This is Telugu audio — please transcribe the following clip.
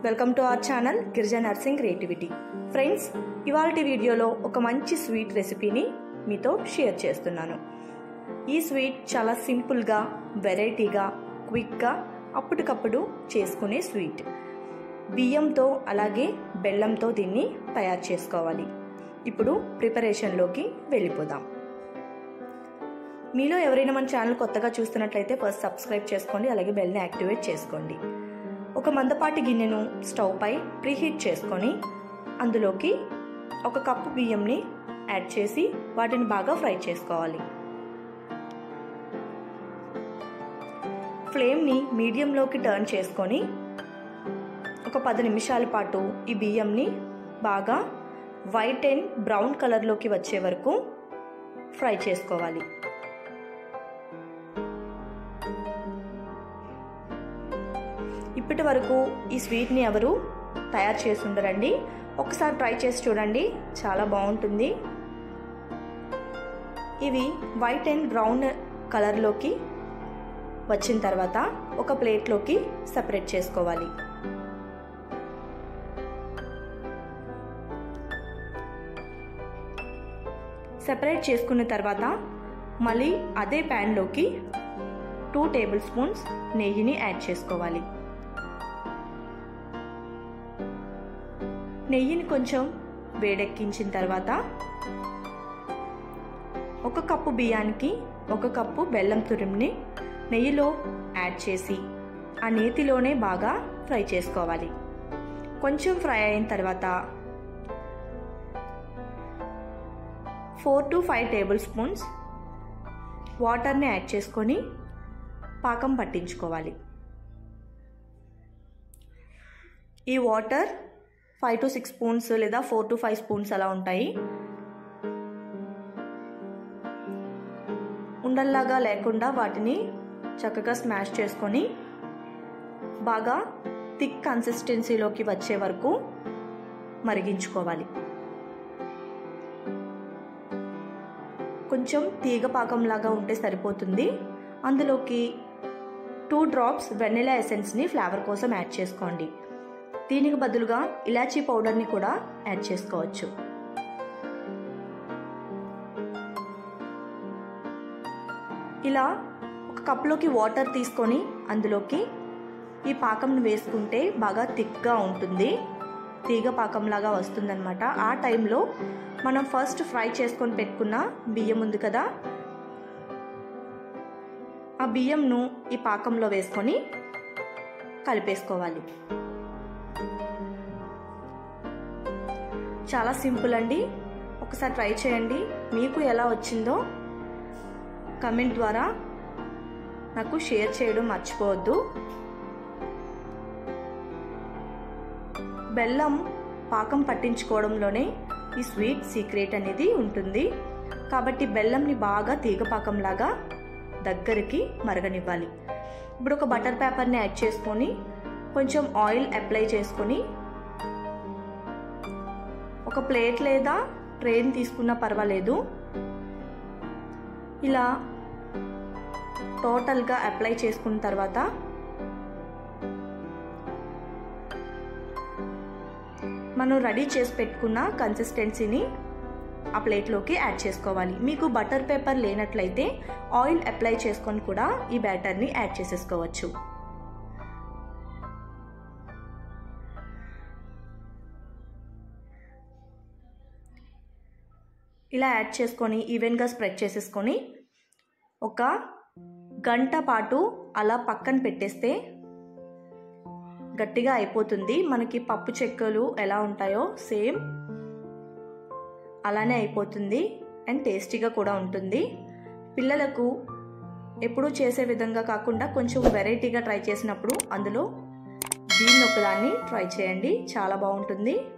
Welcome to our channel Girija Narsing creativity. Friends, ఇవాల్టి వీడియోలో ఒక మంచి స్వీట్ రెసిపీని మీతో షేర్ చేస్తున్నాను. ఈ స్వీట్ చాలా సింపుల్గా, వెరైటీగా, క్విక్గా అప్పటికప్పుడు చేసుకునే స్వీట్. బియ్యంతో అలాగే బెల్లంతో దీన్ని తయారు చేసుకోవాలి. ఇప్పుడు ప్రిపరేషన్లోకి వెళ్ళిపోదాం. మీలో ఎవరైనా మన ఛానల్ కొత్తగా చూస్తున్నట్లయితే ఫస్ట్ సబ్స్క్రైబ్ చేసుకోండి, అలాగే బెల్ని యాక్టివేట్ చేసుకోండి. ఒక మందపాటి గిన్నెను స్టవ్ పై ప్రీహీట్ చేసుకొని అందులోకి ఒక కప్పు బియ్యంని యాడ్ చేసి వాటిని బాగా ఫ్రై చేసుకోవాలి. ఫ్లేమ్ని మీడియంలోకి టర్న్ చేసుకొని ఒక 10 నిమిషాల పాటు ఈ బియ్యంని బాగా వైట్ అండ్ బ్రౌన్ కలర్లోకి వచ్చే వరకు ఫ్రై చేసుకోవాలి. ఇప్పటి వరకు ఈ స్వీట్ని ఎవరు తయారు చేసి ఉండరండి. ఒకసారి ట్రై చేసి చూడండి, చాలా బాగుంటుంది. ఇవి వైట్ అండ్ బ్రౌన్ కలర్లోకి వచ్చిన తర్వాత ఒక ప్లేట్లోకి సెపరేట్ చేసుకోవాలి. సెపరేట్ చేసుకున్న తర్వాత మళ్ళీ అదే ప్యాన్లోకి 2 టేబుల్ స్పూన్స్ నెయ్యిని యాడ్ చేసుకోవాలి. నెయ్యిని కొంచెం వేడెక్కించిన తర్వాత 1 కప్పు బియ్యానికి 1 కప్పు బెల్లం తురిమిని నెయ్యిలో యాడ్ చేసి ఆ నేతిలోనే బాగా ఫ్రై చేసుకోవాలి. కొంచెం ఫ్రై అయిన తర్వాత 4 to 5 టేబుల్ స్పూన్స్ వాటర్ని యాడ్ చేసుకొని పాకం పట్టించుకోవాలి. ఈ వాటర్ 5 to 6 స్పూన్స్ లేదా 4 to 5 స్పూన్స్ అలా ఉంటాయి. ఉండల్లాగా లేకుండా వాటిని చక్కగా స్మాష్ చేసుకొని బాగా థిక్ కన్సిస్టెన్సీలోకి వచ్చే వరకు మరిగించుకోవాలి. కొంచెం తీగ పాకంలాగా ఉంటే సరిపోతుంది. అందులోకి 2 డ్రాప్స్ వెనిలా ఎసెన్స్ని ఫ్లేవర్ కోసం యాడ్ చేసుకోండి. దీనికి బదులుగా ఇలాచీ పౌడర్ని కూడా యాడ్ చేసుకోవచ్చు. ఇలా ఒక కప్లోకి వాటర్ తీసుకొని అందులోకి ఈ పాకంను వేసుకుంటే బాగా థిక్గా ఉంటుంది, తీగ పాకంలాగా వస్తుందన్నమాట. ఆ టైంలో మనం ఫస్ట్ ఫ్రై చేసుకొని పెట్టుకున్న బియ్యం ఉంది కదా, ఆ బియ్యంను ఈ పాకంలో వేసుకొని కలిపేసుకోవాలి. చాలా సింపుల్ అండి. ఒకసారి ట్రై చేయండి. మీకు ఎలా వచ్చిందో కమెంట్ ద్వారా నాకు షేర్ చేయడం మర్చిపోవద్దు. బెల్లం పాకం పట్టించుకోవడంలోనే ఈ స్వీట్ సీక్రెట్ అనేది ఉంటుంది. కాబట్టి బెల్లంని బాగా తీగ పాకంలాగా దగ్గరికి మరగనివ్వాలి. ఇప్పుడు ఒక బటర్ పేపర్ని యాడ్ చేసుకొని కొంచెం ఆయిల్ అప్లై చేసుకొని ఒక ప్లేట్ లేదా ట్రేని తీసుకున్నా పర్వాలేదు. ఇలా టోటల్గా అప్లై చేసుకున్న తర్వాత మనం రెడీ చేసి పెట్టుకున్న కన్సిస్టెన్సీని ఆ ప్లేట్లోకి యాడ్ చేసుకోవాలి. మీకు బటర్ పేపర్ లేనట్లయితే ఆయిల్ అప్లై చేసుకొని కూడా ఈ బ్యాటర్ని యాడ్ చేసేసుకోవచ్చు. ఇలా యాడ్ చేసుకొని ఈవెన్గా స్ప్రెడ్ చేసేసుకొని 1 గంట పాటు అలా పక్కన పెట్టేస్తే గట్టిగా అయిపోతుంది. మనకి పప్పు చెక్కలు ఎలా ఉంటాయో సేమ్ అలానే అయిపోతుంది అండ్ టేస్టీగా కూడా ఉంటుంది. పిల్లలకు ఎప్పుడూ చేసే విధంగా కాకుండా కొంచెం వెరైటీగా ట్రై చేసినప్పుడు అందులో దీన్ని ఒకదాన్ని ట్రై చేయండి, చాలా బాగుంటుంది.